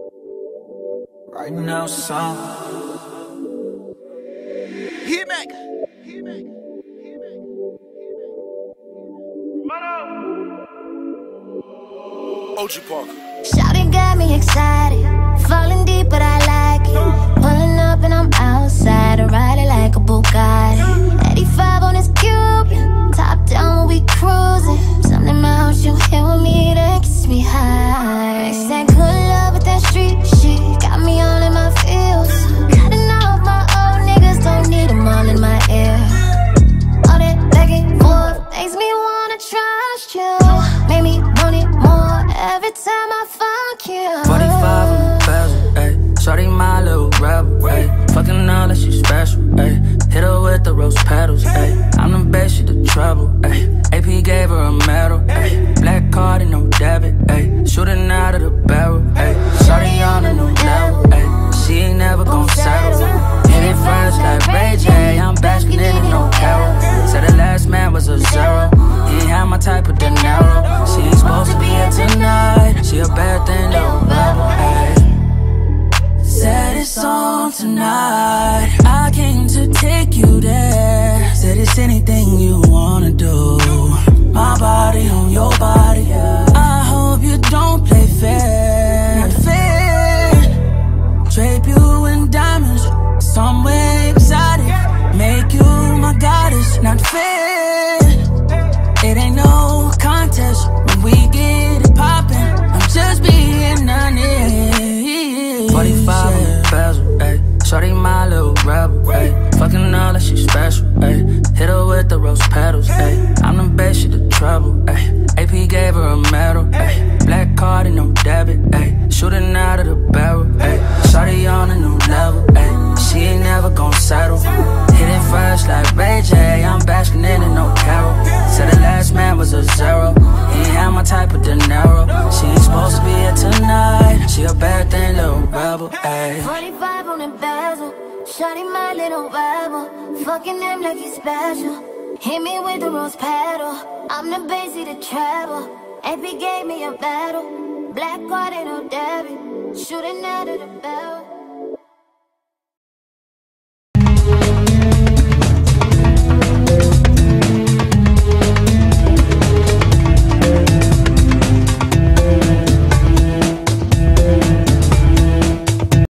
Right now, son. Hitmaka. OG Parker. Shawty got me excited, falling deep, but I like it. Pulling up and I'm outside, I ride it like a Bugatti. 85 on this cube, top down when we cruisin'. Something about you here with me that gets me high. Mix that good love with that street shit, got me all in my feels. Not enough, my old niggas don't need them all in my ear. All that back and forth makes me wanna trust you. Make me want it more every time I fuck you. 45 on the bezel, ayy. Shorty my little rebel, ayy. Fucking all that she special, ayy. Hit her with the rose petals, ayy. I'm the bass, she the treble, ayy. AP gave her a medal, ayy. Black card and no debit, ayy. Shooting out of the barrel, ayy. Shorty on a new level, ayy. She ain't never gon' settle. Hit it first like Ray J, I'm basking in it, no carol. Said the last man was a zero. He ain't had my type of dinero. She ain't supposed to be here tonight. She a bad thing, little rebel, ayy. Said it's on tonight. I came to take you there. Said it's anything you wanna do. My body on your body. I hope you don't play fair. Not fair. Drape you in diamonds, somewhere exotic. Make you my goddess. Not fair. It ain't no contest when we get it poppin'. I'm just being honest. 45 on the bezel, ayy. Shorty my little rebel, ayy. Fucking all that she special, ayy. Hit her with the rose petals, ayy. I'm the bass, she the treble, ayy. AP gave her a medal, ayy. Black card and no debit, ayy. Shooting out of the barrel, ayy. Shorty on a new level, ayy. She ain't never gon' settle. Hit it first like Ray J, I'm basking in it, no carol. Said the last man was a zero. He ain't had my type of dinero. She ain't supposed to be here tonight. She a bad thing, little rebel, ayy. 45 on the bezel, Shawty my little rebel. Fucking him like he's special. Hit me with the rose petal. I'm the bass, he the treble. AP gave me a battle. Black card ain't no debit. Shooting out of the barrel.